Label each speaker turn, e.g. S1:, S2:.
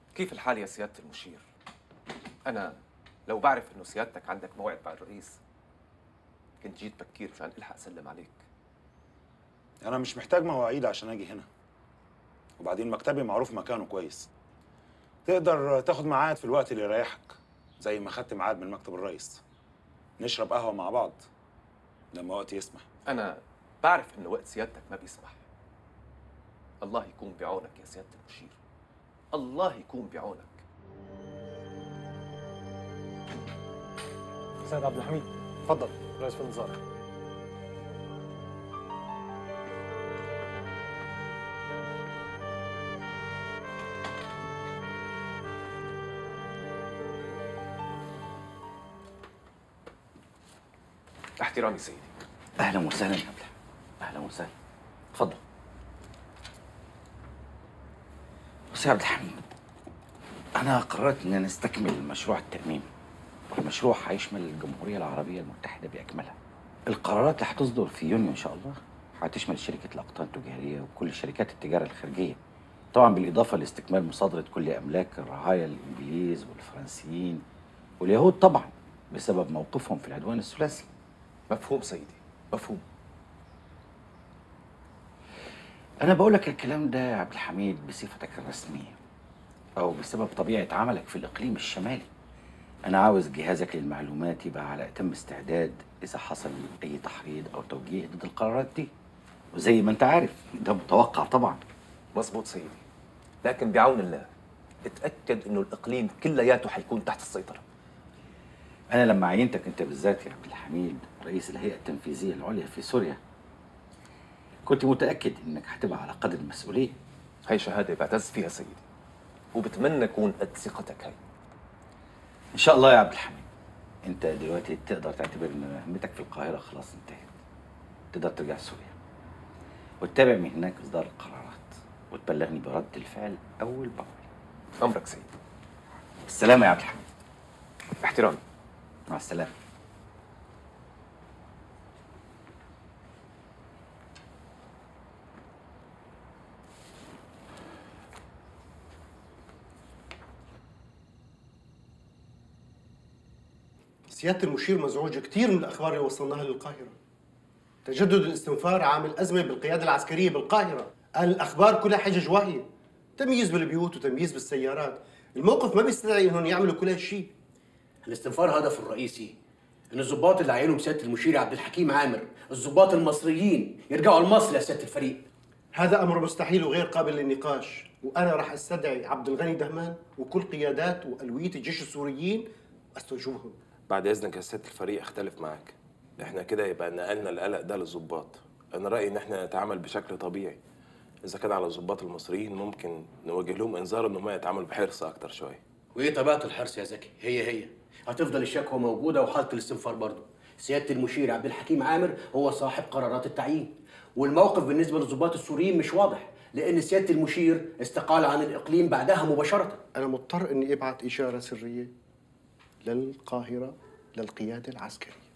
S1: كيف الحال يا سيادة المشير؟ أنا لو بعرف إنه سيادتك عندك موعد مع الرئيس كنت جيت بكير مشان ألحق أسلم عليك.
S2: أنا مش محتاج مواعيد عشان أجي هنا، وبعدين مكتبي معروف مكانه كويس. تقدر تاخد ميعاد في الوقت اللي يريحك، زي ما خدت ميعاد من مكتب الرئيس. نشرب قهوة مع بعض لما وقت يسمح.
S1: أنا بعرف إنه وقت سيادتك ما بيسمح. الله يكون بعونك يا سيادة المشير، الله يكون بعونك.
S3: سيد عبد الحميد، تفضل رئيس في النظارة.
S1: احترامي سيدي.
S4: اهلا وسهلا يا عبد، اهلا وسهلا، اتفضل. بص يا عبد الحميد، انا قررت ان نستكمل مشروع التأميم، والمشروع هيشمل الجمهورية العربية المتحدة بأكملها. القرارات اللي هتصدر في يونيو ان شاء الله هتشمل شركة الأقطان التجارية وكل شركات التجارة الخارجية، طبعا بالإضافة لاستكمال مصادرة كل أملاك الرعايا الإنجليز والفرنسيين واليهود طبعا بسبب موقفهم في العدوان الثلاثي.
S1: مفهوم سيدي، مفهوم.
S4: أنا بقول لك الكلام ده يا عبد الحميد بصفتك الرسمية أو بسبب طبيعة عملك في الإقليم الشمالي. أنا عاوز جهازك للمعلومات يبقى على أتم استعداد إذا حصل أي تحريض أو توجيه ضد القرارات دي، وزي ما أنت عارف ده متوقع طبعا.
S1: مظبوط سيدي، لكن بعون الله اتأكد إنه الإقليم كلياته حيكون تحت السيطرة.
S4: أنا لما عينتك أنت بالذات يا عبد الحميد رئيس الهيئة التنفيذية العليا في سوريا كنت متأكد إنك هتبقى على قدر المسؤولية.
S1: هي شهادة بعتز فيها سيدي، وبتمنى أكون قد ثقتك هاي.
S4: إن شاء الله يا عبد الحميد. أنت دلوقتي تقدر تعتبر إن مهمتك في القاهرة خلاص انتهت. تقدر ترجع سوريا وتتابع من هناك إصدار القرارات وتبلغني برد الفعل أول بأول.
S1: أمرك سيدي.
S4: بالسلامة يا عبد الحميد.
S1: احترامي.
S4: مع السلامة.
S5: سيادة المشير مزعوج كثير من الأخبار اللي وصلناها للقاهرة. تجدد الاستنفار عامل أزمة بالقيادة العسكرية بالقاهرة. قال الأخبار كلها حجج واهية، تمييز بالبيوت وتمييز بالسيارات. الموقف ما بيستدعي إنهم يعملوا كل هالشيء.
S6: الاستنفار هدفه الرئيسي إن الضباط اللي عينهم سيادة المشير عبد الحكيم عامر، الضباط المصريين، يرجعوا لمصر يا سيادة الفريق.
S5: هذا أمر مستحيل وغير قابل للنقاش، وأنا راح أستدعي عبد الغني دهمان وكل قيادات وألوية الجيش السوريين وأستوجبهم.
S7: بعد اذنك يا سياده الفريق اختلف معاك. احنا كده يبقى نقلنا القلق ده للظباط. انا رايي ان احنا نتعامل بشكل طبيعي. اذا كان على الظباط المصريين ممكن نوجه لهم انذار ان هم يتعاملوا بحرص اكتر شويه.
S6: وايه طبيعه الحرص يا زكي؟ هي هتفضل الشكوى موجوده وحاله الاستنفار برضه. سياده المشير عبد الحكيم عامر هو صاحب قرارات التعيين، والموقف بالنسبه للضباط السوريين مش واضح لان سياده المشير استقال عن الاقليم بعدها مباشره.
S5: أنا مضطر إني أبعت إشارة سرية للقاهرة للقيادة العسكرية.